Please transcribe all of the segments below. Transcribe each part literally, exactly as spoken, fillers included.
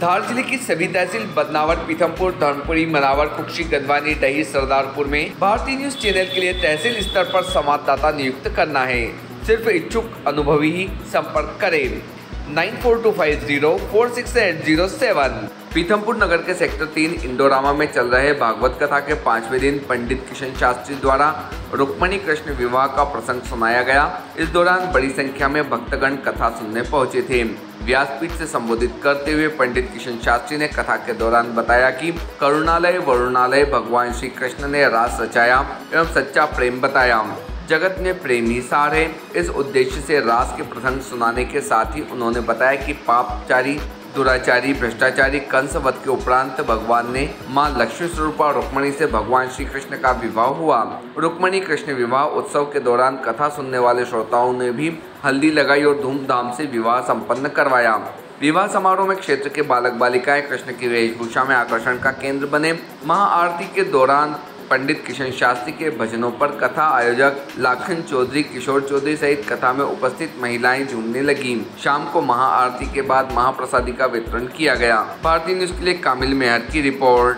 धार जिले की सभी तहसील बदनावर, पीथमपुर, धर्मपुरी, मनावर, कुक्षी, गंदवानी, डही, सरदारपुर में भारतीय न्यूज चैनल के लिए तहसील स्तर पर संवाददाता नियुक्त करना है। सिर्फ इच्छुक अनुभवी ही संपर्क करें। Nine four two five zero four six eight zero seven. Pithampur नगर के सेक्टर तीन इंडोरामा में चल रहे भागवत कथा के पांचवें दिन पंडित किशन शास्त्री द्वारा रुक्मणी कृष्ण विवाह का प्रसंग सुनाया गया। इस दौरान बड़ी संख्या में भक्तगण कथा सुनने पहुंचे थे। व्यासपीठ से संबोधित करते हुए पंडित किशन शास्त्री ने कथा के दौरान बताया कि करुणालय वरुणालय भगवान श्री कृष्ण ने रास रचाया एवं सच्चा प्रेम बताया। जगत में प्रेम ही सार है। इस उद्देश्य से रास के प्रसंग सुनाने के साथ ही उन्होंने बताया कि पापचारी, दुराचारी, भ्रष्टाचारी कंसवध के उपरांत भगवान ने मां लक्ष्मी स्वरूपा रुक्मणी से भगवान श्री कृष्ण का विवाह हुआ। रुक्मणी कृष्ण विवाह उत्सव के दौरान कथा सुनने वाले श्रोताओं ने भी हल्दी लगाई और धूमधाम से विवाह संपन्न करवाया। विवाह समारोह में क्षेत्र के बालक बालिकाएं कृष्ण की वेशभूषा में आकर्षण का केंद्र बने। महाआरती के दौरान पंडित किशन शास्त्री के भजनों पर कथा आयोजक लाखन चौधरी, किशोर चौधरी सहित कथा में उपस्थित महिलाएं झूमने लगीं। शाम को महाआरती के बाद महाप्रसादी का वितरण किया गया। भारतीय न्यूज के लिए कामिल मेहर की report.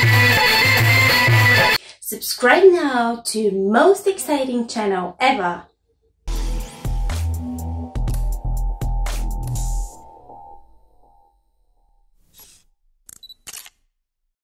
Subscribe now to most exciting channel ever.